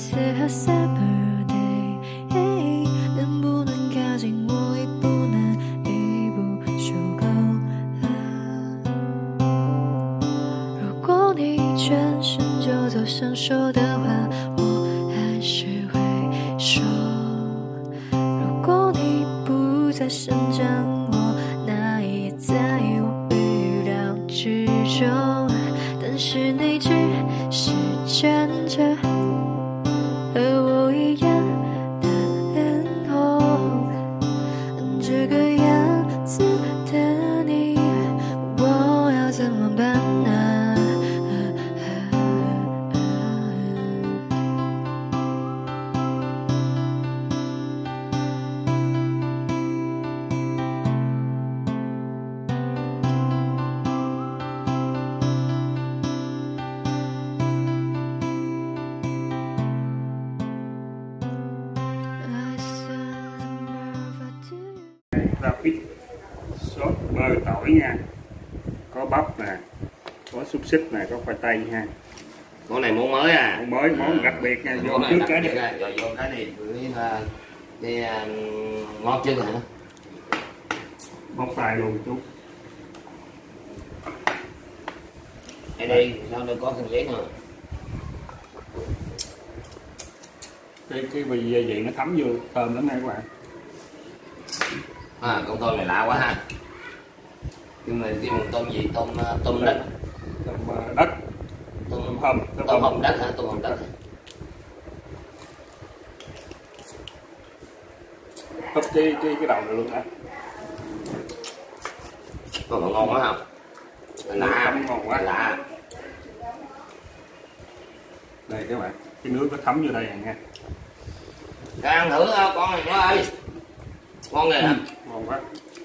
say happy birthday hey, 能不能靠近我一步呢？一步就够了。如果你转身就走想说的话，我还是会说。如果你不再生长我，那也在我预料之中。但是你只是站着和我一样的脸红，这个样子的你，我要怎么办呢？ Ta pít sốt bơ tỏi nha, có bắp nè, có xúc xích nè, có khoai tây ha. Món này món mới à? Món mới, món đặc biệt nha, vô trước cái đi. Rồi vô cái đi, đi ngon chưa hả? Bóc tay luôn chút. Đây đi, sao đây có khăn giấy nữa? Cái vị gia vị nó thấm vô, thơm lắm nha các bạn. À, con tôm này lạ quá ha. Nhưng mà kêu bằng tôm gì? Tôm đất. Tôm đất. Tôm hồng đất hả? Tôm hồng đất. Hấp cái đầu này luôn hả? Tôm ngon quá không? Lạ. Ngon quá. Lạ. Đây các bạn, cái nước nó thấm vô đây nha. Cái ăn thử con này nó ơi. Ngon này hả? Ngon quá.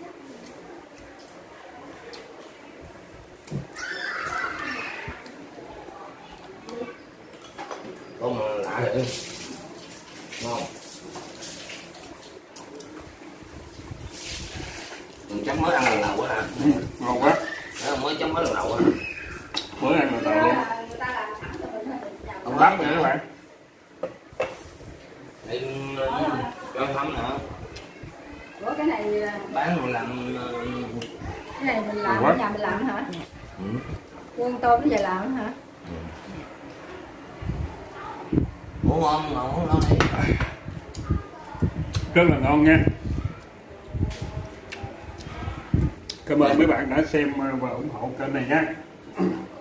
Tôm lạ rồi. Ngon. Mình chấm mới ăn lần đầu quá hả? Ngon quá. Đó, mới chấm mới lần đầu á. Mới ăn lần đầu luôn. Không bắp nữa các bạn. Cho thấm nữa. Ủa cái này Bán rồi làm cái này mình làm ở nhà mình làm hả? Quân tôm nó về làm hả? Ủa ngon, ngon đi. Rất là ngon nha. Cảm ơn mấy bạn đã xem và ủng hộ kênh này nha.